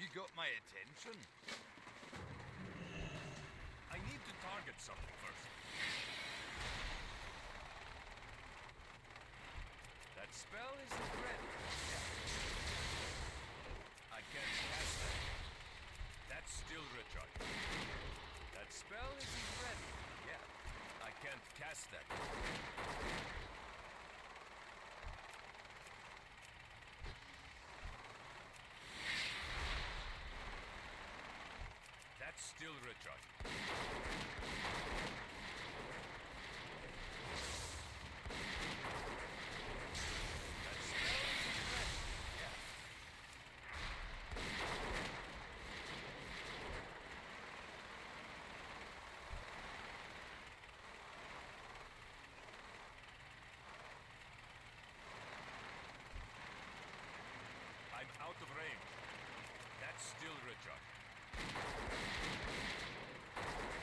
You got my attention. I need to target something first. That spell isn't ready. I can't cast that. That's still recharged. That spell isn't ready. Yeah. I can't cast that. That's still recharged. That spell isn't ready. Yeah. I'm out of range. That's still recharged.